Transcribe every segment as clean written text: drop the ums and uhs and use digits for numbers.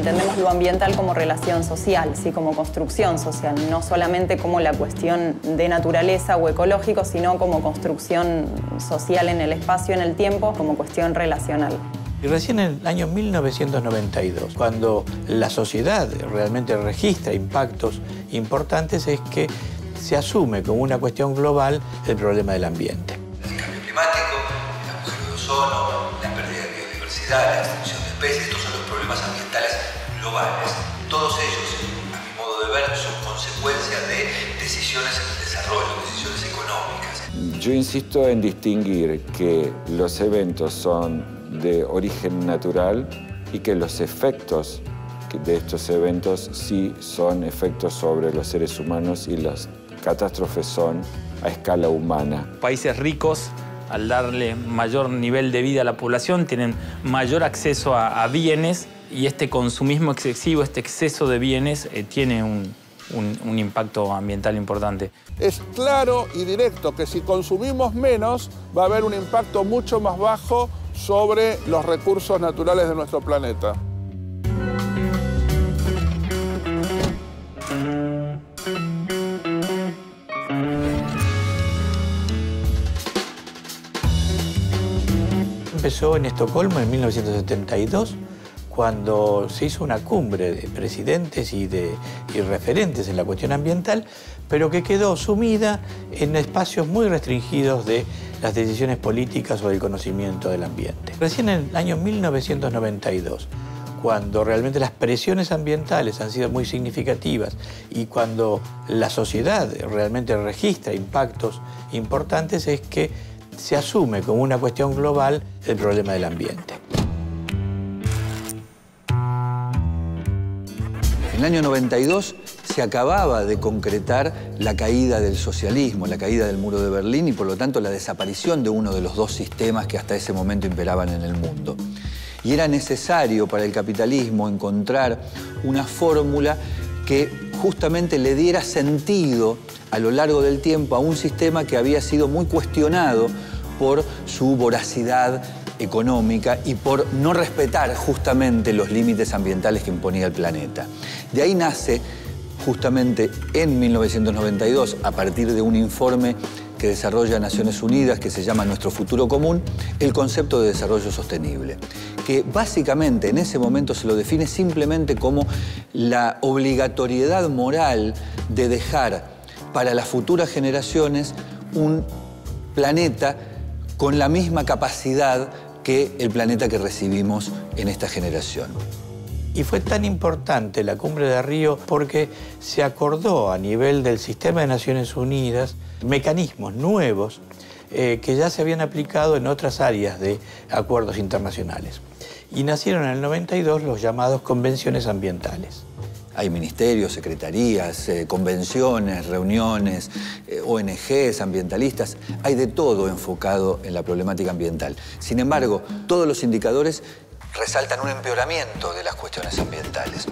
entendemos lo ambiental como relación social, ¿sí? Como construcción social, no solamente como la cuestión de naturaleza o ecológico, sino como construcción social en el espacio, en el tiempo, como cuestión relacional. Y recién en el año 1992, cuando la sociedad realmente registra impactos importantes, es que se asume como una cuestión global el problema del ambiente. El cambio climático, el agujero de ozono, la pérdida de biodiversidad, la extinción de especies, estos son los problemas ambientales globales. Todos ellos, a mi modo de ver, son consecuencia de decisiones en el desarrollo, decisiones económicas. Yo insisto en distinguir que los eventos son de origen natural y que los efectos de estos eventos sí son efectos sobre los seres humanos y las catástrofes son a escala humana. Países ricos, al darle mayor nivel de vida a la población, tienen mayor acceso a bienes y este consumismo excesivo, este exceso de bienes, tiene un impacto ambiental importante. Es claro y directo que si consumimos menos, va a haber un impacto mucho más bajo sobre los recursos naturales de nuestro planeta. Empezó en Estocolmo en 1972, cuando se hizo una cumbre de presidentes y referentes en la cuestión ambiental, pero que quedó sumida en espacios muy restringidos de las decisiones políticas o del conocimiento del ambiente. Recién en el año 1992, cuando realmente las presiones ambientales han sido muy significativas y cuando la sociedad realmente registra impactos importantes, es que se asume como una cuestión global el problema del ambiente. En el año 92 se acababa de concretar la caída del socialismo, la caída del muro de Berlín y por lo tanto la desaparición de uno de los dos sistemas que hasta ese momento imperaban en el mundo. Y era necesario para el capitalismo encontrar una fórmula que justamente le diera sentido a lo largo del tiempo a un sistema que había sido muy cuestionado por su voracidad económica y por no respetar justamente los límites ambientales que imponía el planeta. De ahí nace justamente en 1992, a partir de un informe que desarrolla Naciones Unidas, que se llama Nuestro Futuro Común, el concepto de desarrollo sostenible, que básicamente en ese momento se lo define simplemente como la obligatoriedad moral de dejar para las futuras generaciones un planeta con la misma capacidad que el planeta que recibimos en esta generación. Y fue tan importante la Cumbre de Río porque se acordó a nivel del sistema de Naciones Unidas mecanismos nuevos que ya se habían aplicado en otras áreas de acuerdos internacionales. Y nacieron en el 92 los llamados convenciones ambientales. Hay ministerios, secretarías, convenciones, reuniones, ONGs, ambientalistas. Hay de todo enfocado en la problemática ambiental. Sin embargo, todos los indicadores resaltan un empeoramiento de las cuestiones ambientales.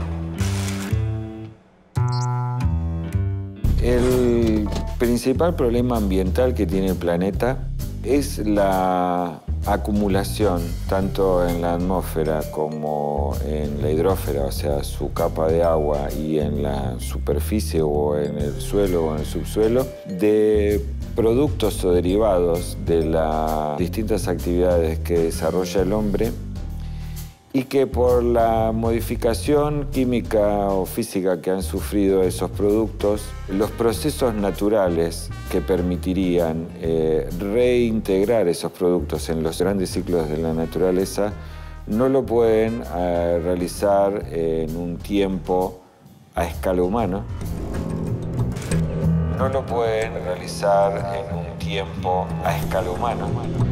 El principal problema ambiental que tiene el planeta es la acumulación, tanto en la atmósfera como en la hidrósfera, o sea, su capa de agua, y en la superficie o en el suelo o en el subsuelo, de productos o derivados de las distintas actividades que desarrolla el hombre y que por la modificación química o física que han sufrido esos productos, los procesos naturales que permitirían reintegrar esos productos en los grandes ciclos de la naturaleza no lo pueden realizar en un tiempo a escala humana. No lo pueden realizar en un tiempo a escala humana.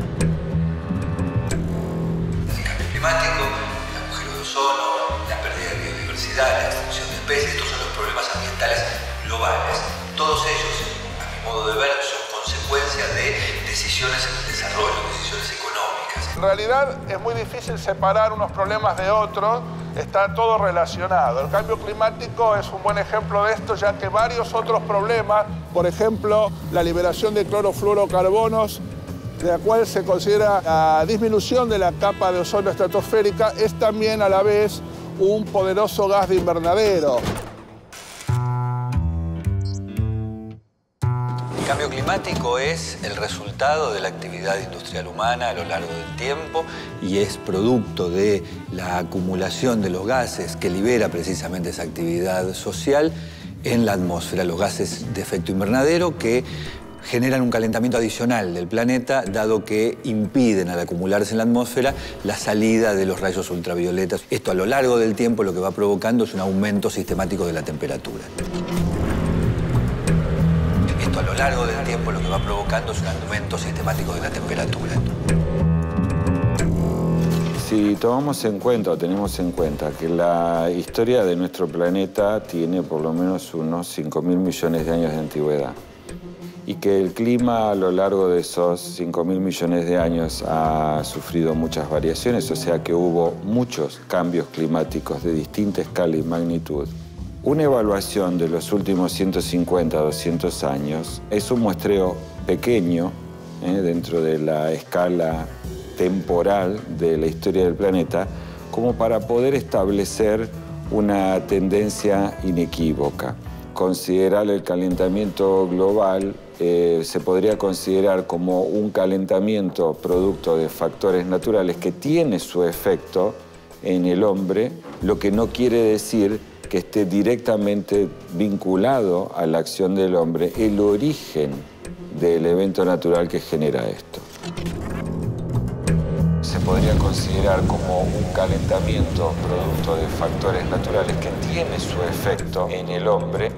El cambio climático, el agujero de ozono, la pérdida de biodiversidad, la extinción de especies, estos son los problemas ambientales globales. Todos ellos, a mi modo de ver, son consecuencia de decisiones en el desarrollo, decisiones económicas. En realidad es muy difícil separar unos problemas de otros, está todo relacionado. El cambio climático es un buen ejemplo de esto, ya que varios otros problemas, por ejemplo, la liberación de clorofluorocarbonos, de la cual se considera la disminución de la capa de ozono estratosférica, es también a la vez un poderoso gas de invernadero. El cambio climático es el resultado de la actividad industrial humana a lo largo del tiempo y es producto de la acumulación de los gases que libera precisamente esa actividad social en la atmósfera, los gases de efecto invernadero que generan un calentamiento adicional del planeta, dado que impiden al acumularse en la atmósfera la salida de los rayos ultravioletas. Esto a lo largo del tiempo lo que va provocando es un aumento sistemático de la temperatura. A lo largo del tiempo lo que va provocando es un aumento sistemático de la temperatura. Si tomamos en cuenta o tenemos en cuenta que la historia de nuestro planeta tiene por lo menos unos 5.000 millones de años de antigüedad y que el clima a lo largo de esos 5.000 millones de años ha sufrido muchas variaciones, o sea que hubo muchos cambios climáticos de distinta escala y magnitud, una evaluación de los últimos 150, 200 años es un muestreo pequeño dentro de la escala temporal de la historia del planeta como para poder establecer una tendencia inequívoca. Considerar el calentamiento global se podría considerar como un calentamiento producto de factores naturales que tiene su efecto en el hombre, lo que no quiere decir que esté directamente vinculado a la acción del hombre el origen del evento natural que genera esto. Se podría considerar como un calentamiento producto de factores naturales que tiene su efecto en el hombre.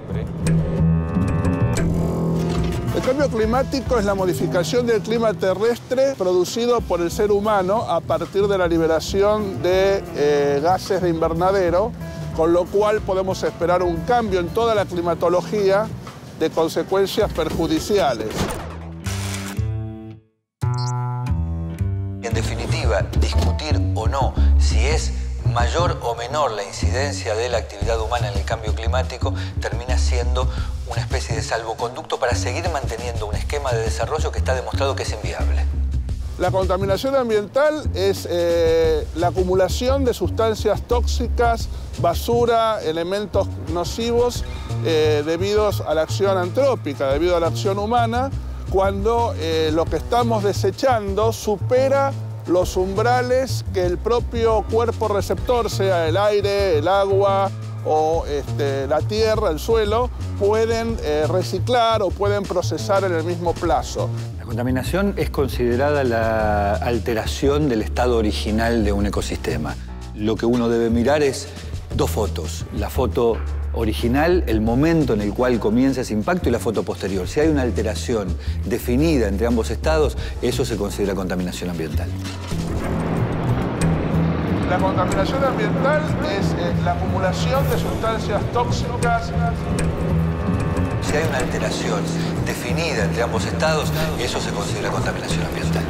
El cambio climático es la modificación del clima terrestre producido por el ser humano a partir de la liberación de gases de invernadero, con lo cual podemos esperar un cambio en toda la climatología de consecuencias perjudiciales. En definitiva, discutir o no si es mayor o menor la incidencia de la actividad humana en el cambio climático termina siendo una especie de salvoconducto para seguir manteniendo un esquema de desarrollo que está demostrado que es inviable. La contaminación ambiental es la acumulación de sustancias tóxicas, basura, elementos nocivos debido a la acción antrópica, debido a la acción humana, cuando lo que estamos desechando supera los umbrales que el propio cuerpo receptor, sea el aire, el agua o la tierra, el suelo, pueden reciclar o pueden procesar en el mismo plazo. La contaminación es considerada la alteración del estado original de un ecosistema. Lo que uno debe mirar es dos fotos. La foto original, el momento en el cual comienza ese impacto, y la foto posterior. Si hay una alteración definida entre ambos estados, eso se considera contaminación ambiental. La contaminación ambiental es la acumulación de sustancias tóxicas. Si hay una alteración definida entre ambos estados, eso se considera contaminación ambiental.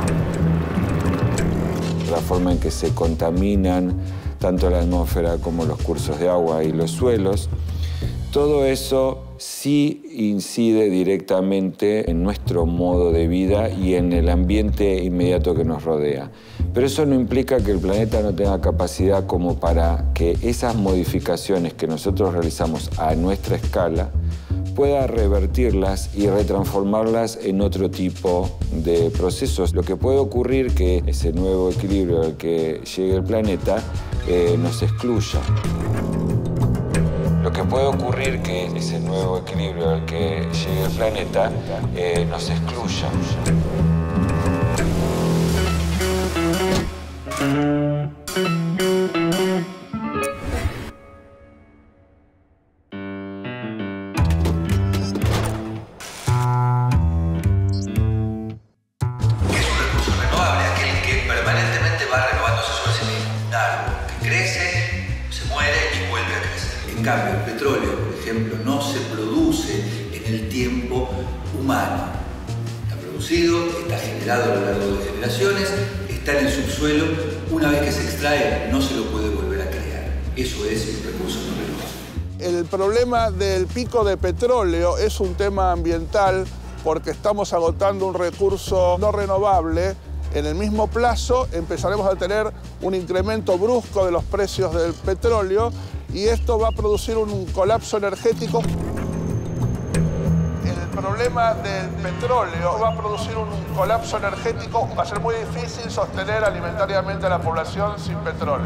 La forma en que se contaminan tanto la atmósfera como los cursos de agua y los suelos, todo eso sí incide directamente en nuestro modo de vida y en el ambiente inmediato que nos rodea. Pero eso no implica que el planeta no tenga capacidad como para que esas modificaciones que nosotros realizamos a nuestra escala pueda revertirlas y retransformarlas en otro tipo de procesos. Lo que puede ocurrir que ese nuevo equilibrio al que llegue el planeta nos excluya. Lo que puede ocurrir que ese nuevo equilibrio al que llegue el planeta nos excluya. En cambio, el petróleo, por ejemplo, no se produce en el tiempo humano. Está producido, está generado a lo largo de generaciones, está en el subsuelo. Una vez que se extrae, no se lo puede volver a crear. Eso es un recurso no renovable. El problema del pico de petróleo es un tema ambiental porque estamos agotando un recurso no renovable en el mismo plazo empezaremos a tener un incremento brusco de los precios del petróleo y esto va a producir un colapso energético. El problema del petróleo va a producir un colapso energético. Va a ser muy difícil sostener alimentariamente a la población sin petróleo.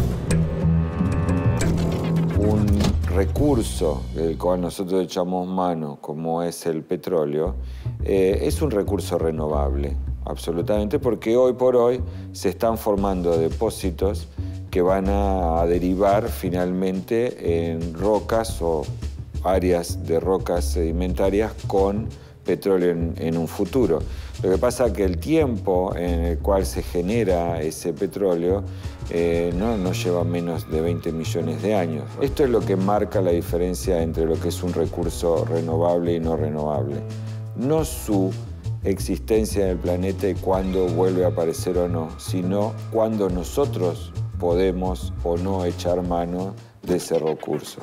Un recurso del cual nosotros echamos mano, como es el petróleo, es un recurso renovable, absolutamente, porque hoy por hoy se están formando depósitos que van a derivar finalmente en rocas o áreas de rocas sedimentarias con petróleo en un futuro. Lo que pasa es que el tiempo en el cual se genera ese petróleo no lleva menos de 20 millones de años. Esto es lo que marca la diferencia entre lo que es un recurso renovable y no renovable. No su existencia en el planeta y cuándo vuelve a aparecer o no, sino cuándo nosotros podemos o no echar mano de ese recurso.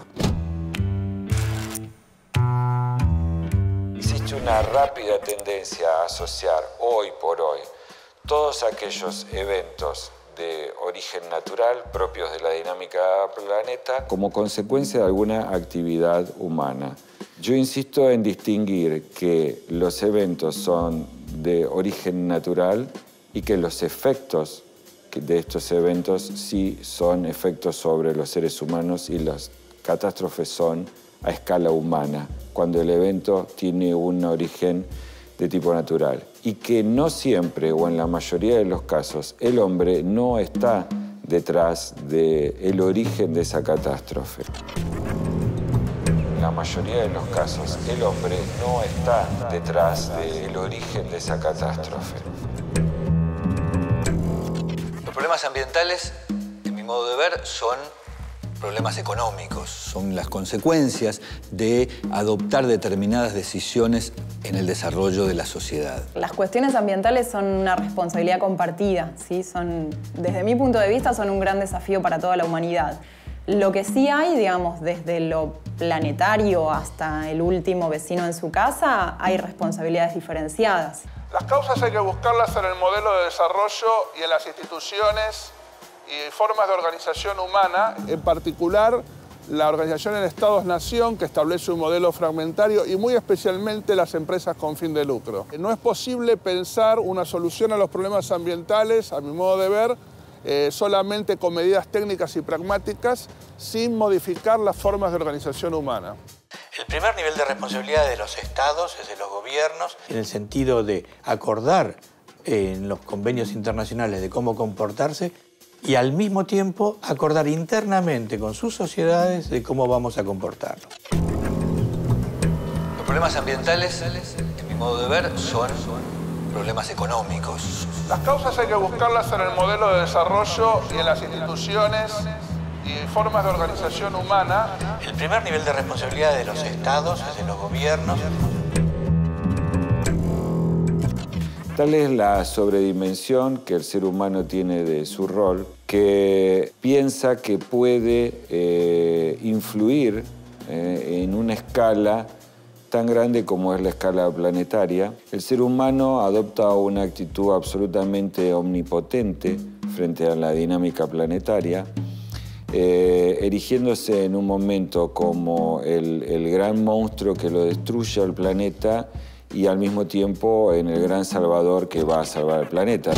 Existe una rápida tendencia a asociar hoy por hoy todos aquellos eventos de origen natural propios de la dinámica del planeta como consecuencia de alguna actividad humana. Yo insisto en distinguir que los eventos son de origen natural y que los efectos de estos eventos sí son efectos sobre los seres humanos y las catástrofes son a escala humana, cuando el evento tiene un origen de tipo natural. Y que no siempre, o en la mayoría de los casos, el hombre no está detrás del origen de esa catástrofe. En la mayoría de los casos, el hombre no está detrás del origen de esa catástrofe. Los problemas ambientales, en mi modo de ver, son problemas económicos, son las consecuencias de adoptar determinadas decisiones en el desarrollo de la sociedad. Las cuestiones ambientales son una responsabilidad compartida, ¿sí? Desde mi punto de vista, son un gran desafío para toda la humanidad. Lo que sí hay, digamos, desde lo planetario hasta el último vecino en su casa, hay responsabilidades diferenciadas. Las causas hay que buscarlas en el modelo de desarrollo y en las instituciones y formas de organización humana, en particular la organización en Estados-Nación, que establece un modelo fragmentario, y muy especialmente las empresas con fin de lucro. No es posible pensar una solución a los problemas ambientales, a mi modo de ver, solamente con medidas técnicas y pragmáticas, sin modificar las formas de organización humana. El primer nivel de responsabilidad de los estados es de los gobiernos, en el sentido de acordar en los convenios internacionales de cómo comportarse y al mismo tiempo acordar internamente con sus sociedades de cómo vamos a comportarnos. Los problemas ambientales, en mi modo de ver, son problemas económicos. Las causas hay que buscarlas en el modelo de desarrollo y en las instituciones y formas de organización humana. El primer nivel de responsabilidad de los estados es de los gobiernos. Tal es la sobredimensión que el ser humano tiene de su rol, que piensa que puede influir en una escala tan grande como es la escala planetaria. El ser humano adopta una actitud absolutamente omnipotente frente a la dinámica planetaria, erigiéndose en un momento como el gran monstruo que lo destruye al planeta y al mismo tiempo en el gran salvador que va a salvar el planeta.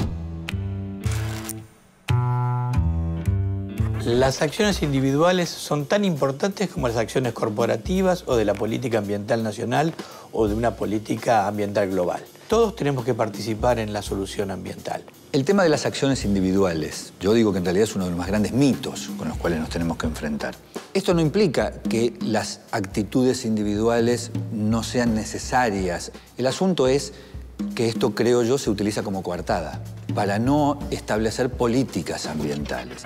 Las acciones individuales son tan importantes como las acciones corporativas o de la política ambiental nacional o de una política ambiental global. Todos tenemos que participar en la solución ambiental. El tema de las acciones individuales, yo digo que en realidad es uno de los más grandes mitos con los cuales nos tenemos que enfrentar. Esto no implica que las actitudes individuales no sean necesarias. El asunto es que esto, creo yo, se utiliza como coartada para no establecer políticas ambientales.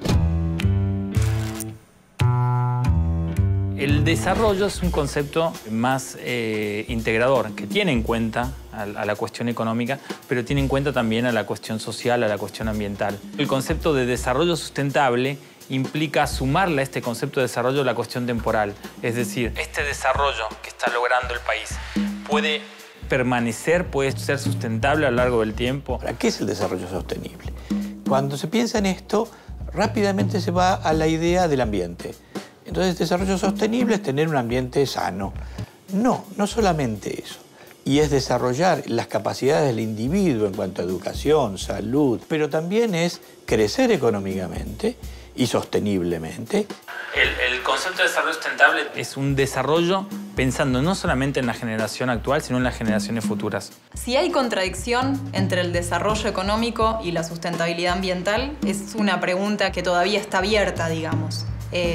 El desarrollo es un concepto más integrador, que tiene en cuenta a la cuestión económica, pero tiene en cuenta también a la cuestión social, a la cuestión ambiental. El concepto de desarrollo sustentable implica sumarle a este concepto de desarrollo la cuestión temporal. Es decir, este desarrollo que está logrando el país puede permanecer, puede ser sustentable a lo largo del tiempo. Ahora, ¿qué es el desarrollo sostenible? Cuando se piensa en esto, rápidamente se va a la idea del ambiente. Entonces, desarrollo sostenible es tener un ambiente sano. No, no solamente eso. Y es desarrollar las capacidades del individuo en cuanto a educación, salud, pero también es crecer económicamente y sosteniblemente. El concepto de desarrollo sustentable es un desarrollo pensando no solamente en la generación actual, sino en las generaciones futuras. Si hay contradicción entre el desarrollo económico y la sustentabilidad ambiental, es una pregunta que todavía está abierta, digamos.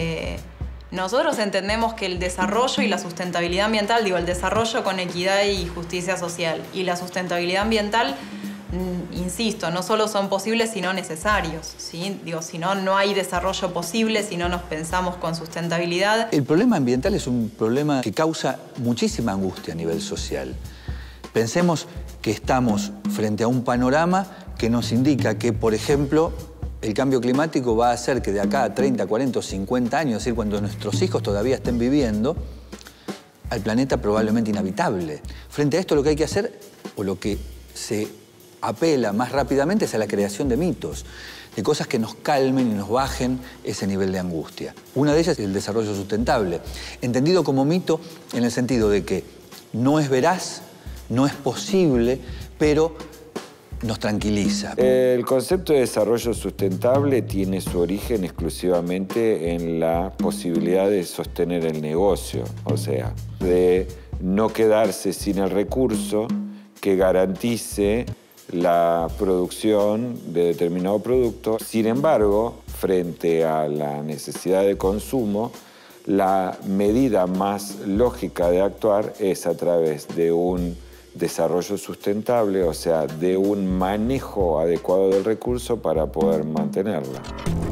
Nosotros entendemos que el desarrollo y la sustentabilidad ambiental, el desarrollo con equidad y justicia social y la sustentabilidad ambiental, insisto, no solo son posibles, sino necesarios, ¿sí? Si no, no hay desarrollo posible si no nos pensamos con sustentabilidad. El problema ambiental es un problema que causa muchísima angustia a nivel social. Pensemos que estamos frente a un panorama que nos indica que, por ejemplo, el cambio climático va a hacer que de acá a 30, 40 o 50 años, es decir, cuando nuestros hijos todavía estén viviendo, al planeta probablemente inhabitable. Frente a esto lo que hay que hacer, o lo que se apela más rápidamente, es a la creación de mitos, de cosas que nos calmen y nos bajen ese nivel de angustia. Una de ellas es el desarrollo sustentable, entendido como mito en el sentido de que no es veraz, no es posible, pero nos tranquiliza. El concepto de desarrollo sustentable tiene su origen exclusivamente en la posibilidad de sostener el negocio, o sea, de no quedarse sin el recurso que garantice la producción de determinado producto. Sin embargo, frente a la necesidad de consumo, la medida más lógica de actuar es a través de un desarrollo sustentable, o sea, de un manejo adecuado del recurso para poder mantenerla.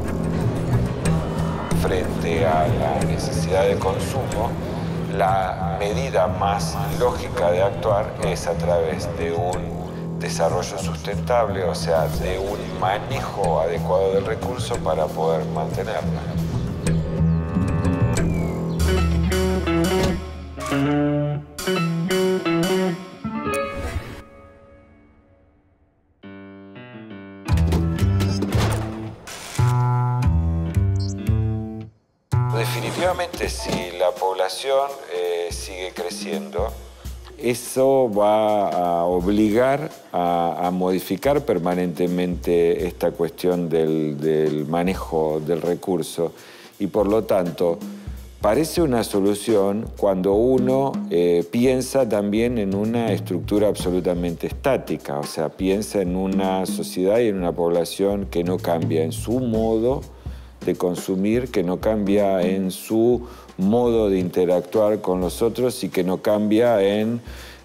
Frente a la necesidad de consumo, la medida más lógica de actuar es a través de un desarrollo sustentable, o sea, de un manejo adecuado del recurso para poder mantenerla. Definitivamente, si la población sigue creciendo, eso va a obligar a modificar permanentemente esta cuestión del manejo del recurso y, por lo tanto, parece una solución cuando uno piensa también en una estructura absolutamente estática, o sea, piensa en una sociedad y en una población que no cambia en su modo de consumir, que no cambia en su modo de interactuar con los otros y que no cambia en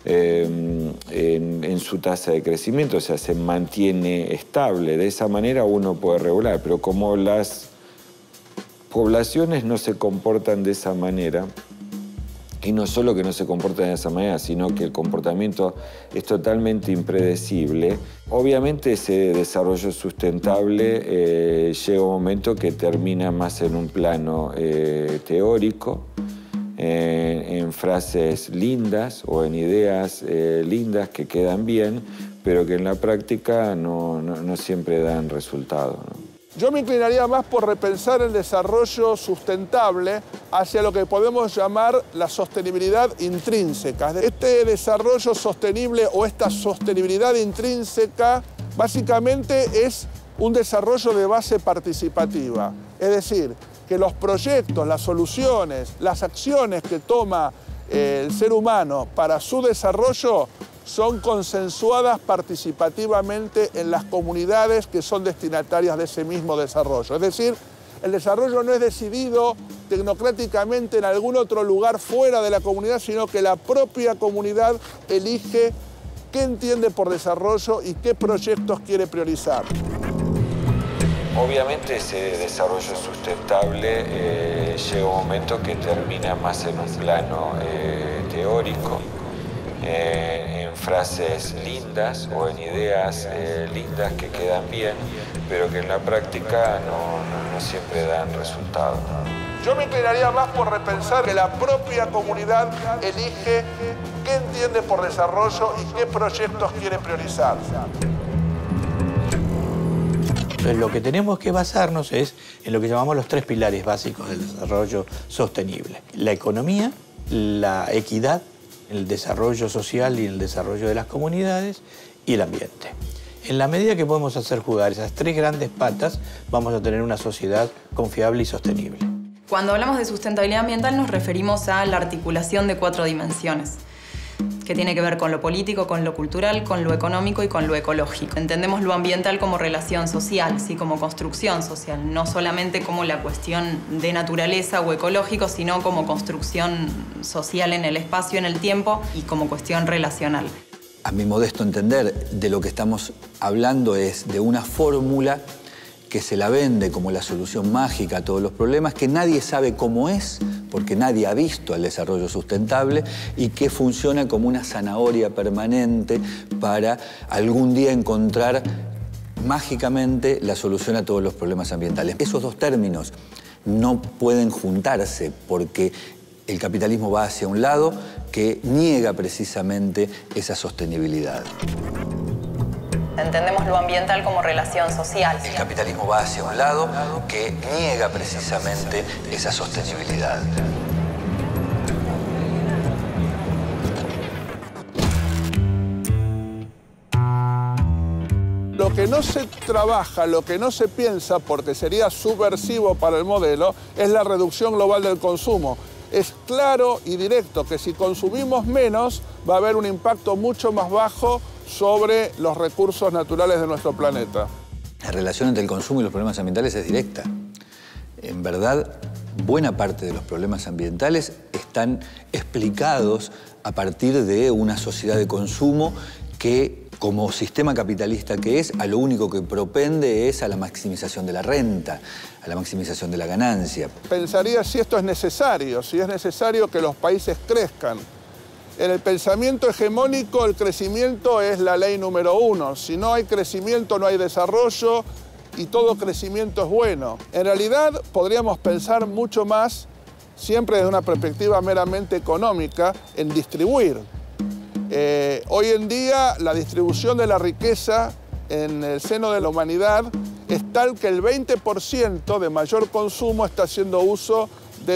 su tasa de crecimiento, o sea, se mantiene estable. De esa manera uno puede regular, pero como las poblaciones no se comportan de esa manera, y no solo que no se comportan de esa manera, sino que el comportamiento es totalmente impredecible, obviamente ese desarrollo sustentable llega un momento que termina más en un plano teórico, en frases lindas o en ideas lindas que quedan bien, pero que en la práctica no siempre dan resultado, ¿no? Yo me inclinaría más por repensar el desarrollo sustentable hacia lo que podemos llamar la sostenibilidad intrínseca. Este desarrollo sostenible o esta sostenibilidad intrínseca básicamente es un desarrollo de base participativa. Es decir, que los proyectos, las soluciones, las acciones que toma el ser humano para su desarrollo son consensuadas participativamente en las comunidades que son destinatarias de ese mismo desarrollo. Es decir, el desarrollo no es decidido tecnocráticamente en algún otro lugar fuera de la comunidad, sino que la propia comunidad elige qué entiende por desarrollo y qué proyectos quiere priorizar. Obviamente ese desarrollo sustentable llega un momento que termina más en un plano teórico, en en frases lindas o en ideas lindas que quedan bien, pero que en la práctica no siempre dan resultado. Yo me inclinaría más por repensar que la propia comunidad elige qué entiende por desarrollo y qué proyectos quiere priorizar. Entonces, lo que tenemos que basarnos es en lo que llamamos los 3 pilares básicos del desarrollo sostenible. La economía, la equidad, el desarrollo social y el desarrollo de las comunidades y el ambiente. En la medida que podemos hacer jugar esas 3 grandes patas, vamos a tener una sociedad confiable y sostenible. Cuando hablamos de sustentabilidad ambiental nos referimos a la articulación de 4 dimensiones, que tiene que ver con lo político, con lo cultural, con lo económico y con lo ecológico. Entendemos lo ambiental como relación social, ¿sí? Como construcción social, no solamente como la cuestión de naturaleza o ecológico, sino como construcción social en el espacio, en el tiempo y como cuestión relacional. A mi modesto entender, de lo que estamos hablando es de una fórmula que se la vende como la solución mágica a todos los problemas, que nadie sabe cómo es, porque nadie ha visto el desarrollo sustentable, y que funciona como una zanahoria permanente para algún día encontrar mágicamente la solución a todos los problemas ambientales. Esos 2 términos no pueden juntarse porque el capitalismo va hacia un lado que niega precisamente esa sostenibilidad. Entendemos lo ambiental como relación social. El capitalismo va hacia un lado que niega precisamente esa sostenibilidad. Lo que no se trabaja, lo que no se piensa, porque sería subversivo para el modelo, es la reducción global del consumo. Es claro y directo que si consumimos menos, va a haber un impacto mucho más bajo sobre los recursos naturales de nuestro planeta. La relación entre el consumo y los problemas ambientales es directa. En verdad, buena parte de los problemas ambientales están explicados a partir de una sociedad de consumo que, como sistema capitalista que es, a lo único que propende es a la maximización de la renta, a la maximización de la ganancia. Pensaría si esto es necesario que los países crezcan. En el pensamiento hegemónico, el crecimiento es la ley número 1. Si no hay crecimiento, no hay desarrollo y todo crecimiento es bueno. En realidad, podríamos pensar mucho más, siempre desde una perspectiva meramente económica, en distribuir. Hoy en día, la distribución de la riqueza en el seno de la humanidad es tal que el 20% de mayor consumo está haciendo uso del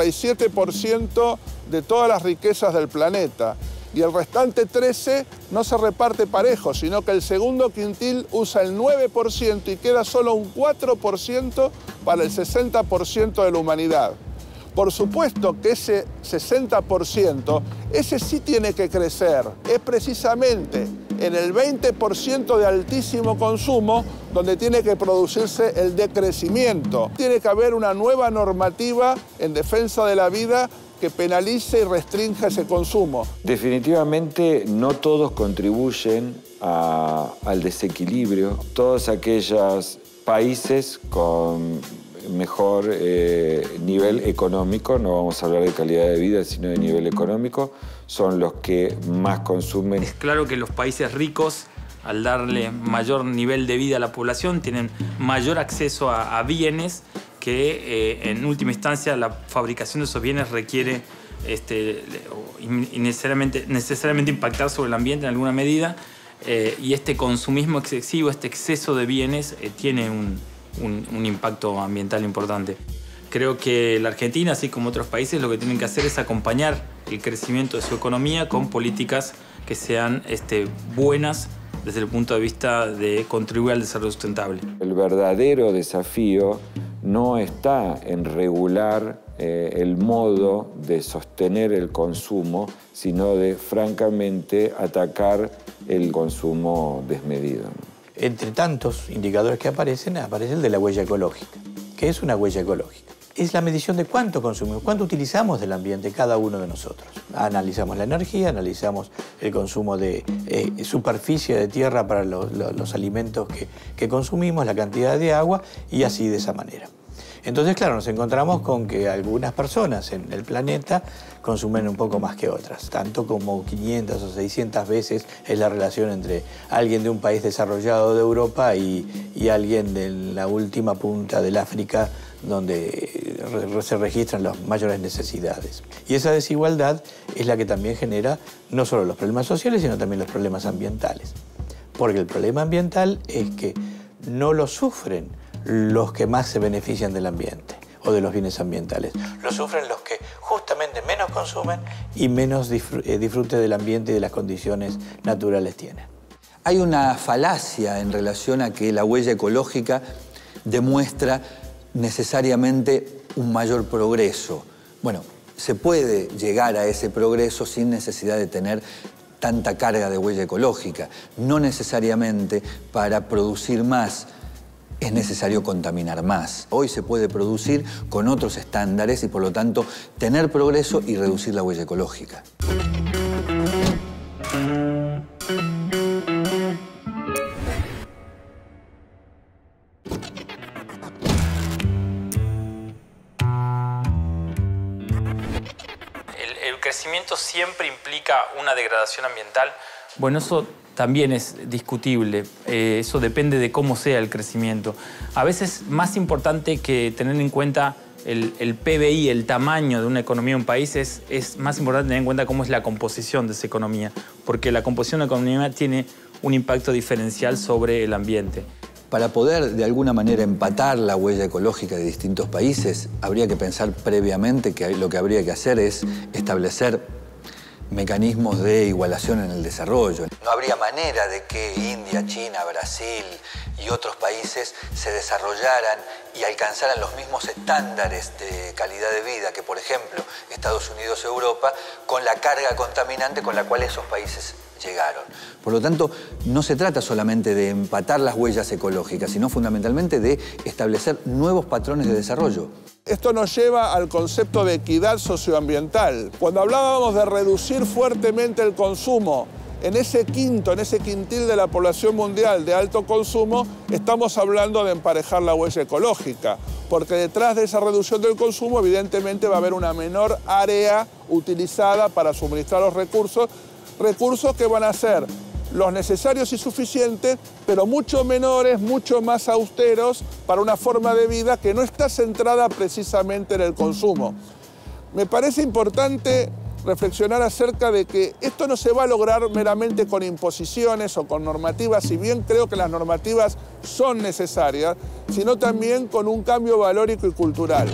87% de todas las riquezas del planeta. Y el restante 13% no se reparte parejo, sino que el segundo quintil usa el 9% y queda solo un 4% para el 60% de la humanidad. Por supuesto que ese 60%, ese sí tiene que crecer. Es precisamente en el 20% de altísimo consumo donde tiene que producirse el decrecimiento. Tiene que haber una nueva normativa en defensa de la vida que penalice y restrinja ese consumo. Definitivamente no todos contribuyen al desequilibrio. Todos aquellos países con mejor nivel económico, no vamos a hablar de calidad de vida, sino de nivel económico, son los que más consumen. Es claro que los países ricos, al darle mayor nivel de vida a la población, tienen mayor acceso a bienes que en última instancia la fabricación de esos bienes requiere necesariamente impactar sobre el ambiente en alguna medida, y este consumismo excesivo, este exceso de bienes tiene un impacto ambiental importante. Creo que la Argentina, así como otros países, lo que tienen que hacer es acompañar el crecimiento de su economía con políticas que sean buenas desde el punto de vista de contribuir al desarrollo sustentable. El verdadero desafío no está en regular el modo de sostener el consumo, sino de, francamente, atacar el consumo desmedido. Entre tantos indicadores que aparece el de la huella ecológica. ¿Qué es una huella ecológica? Es la medición de cuánto consumimos, cuánto utilizamos del ambiente cada uno de nosotros. Analizamos la energía, analizamos el consumo de superficie de tierra para los alimentos que consumimos, la cantidad de agua y así de esa manera. Entonces, claro, nos encontramos con que algunas personas en el planeta consumen un poco más que otras. Tanto como 500 o 600 veces es la relación entre alguien de un país desarrollado de Europa y alguien de la última punta del África, donde se registran las mayores necesidades. Y esa desigualdad es la que también genera no solo los problemas sociales, sino también los problemas ambientales. Porque el problema ambiental es que no lo sufren los que más se benefician del ambiente o de los bienes ambientales. Lo sufren los que justamente menos consumen y menos disfrute del ambiente y de las condiciones naturales tienen. Hay una falacia en relación a que la huella ecológica demuestra necesariamente un mayor progreso. Bueno, se puede llegar a ese progreso sin necesidad de tener tanta carga de huella ecológica. No necesariamente para producir más es necesario contaminar más. Hoy se puede producir con otros estándares y por lo tanto tener progreso y reducir la huella ecológica. El crecimiento siempre implica una degradación ambiental. Bueno, eso también es discutible. Eso depende de cómo sea el crecimiento. A veces más importante que tener en cuenta el PBI, el tamaño de una economía de un país, es más importante tener en cuenta cómo es la composición de esa economía, porque la composición de la economía tiene un impacto diferencial sobre el ambiente. Para poder, de alguna manera, empatar la huella ecológica de distintos países, habría que pensar previamente que lo que habría que hacer es establecer mecanismos de igualación en el desarrollo. No habría manera de que India, China, Brasil y otros países se desarrollaran y alcanzaran los mismos estándares de calidad de vida que, por ejemplo, Estados Unidos o Europa, con la carga contaminante con la cual esos países llegaron. Por lo tanto, no se trata solamente de empatar las huellas ecológicas, sino fundamentalmente de establecer nuevos patrones de desarrollo. Esto nos lleva al concepto de equidad socioambiental. Cuando hablábamos de reducir fuertemente el consumo en ese quintil de la población mundial de alto consumo, estamos hablando de emparejar la huella ecológica, porque detrás de esa reducción del consumo evidentemente va a haber una menor área utilizada para suministrar los recursos que van a ser los necesarios y suficientes, pero mucho menores, mucho más austeros para una forma de vida que no está centrada precisamente en el consumo. Me parece importante reflexionar acerca de que esto no se va a lograr meramente con imposiciones o con normativas, si bien creo que las normativas son necesarias, sino también con un cambio valórico y cultural.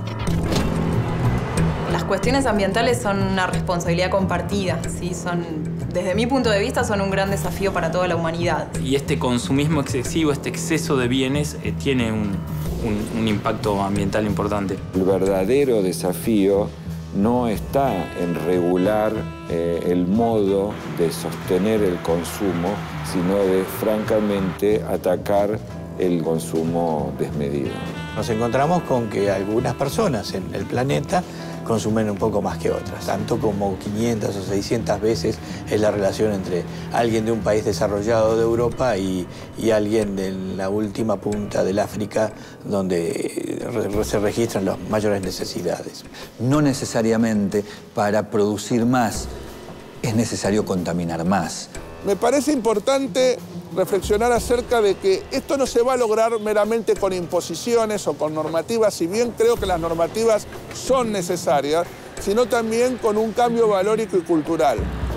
Las cuestiones ambientales son una responsabilidad compartida, ¿sí? Desde mi punto de vista, son un gran desafío para toda la humanidad. Y este consumismo excesivo, este exceso de bienes, tiene un impacto ambiental importante. El verdadero desafío no está en regular el modo de sostener el consumo, sino de, francamente, atacar el consumo desmedido. Nos encontramos con que algunas personas en el planeta consumen un poco más que otras. Tanto como 500 o 600 veces es la relación entre alguien de un país desarrollado de Europa y alguien de la última punta del África, donde se registran las mayores necesidades. No necesariamente para producir más es necesario contaminar más. Me parece importante reflexionar acerca de que esto no se va a lograr meramente con imposiciones o con normativas, si bien creo que las normativas son necesarias, sino también con un cambio valórico y cultural.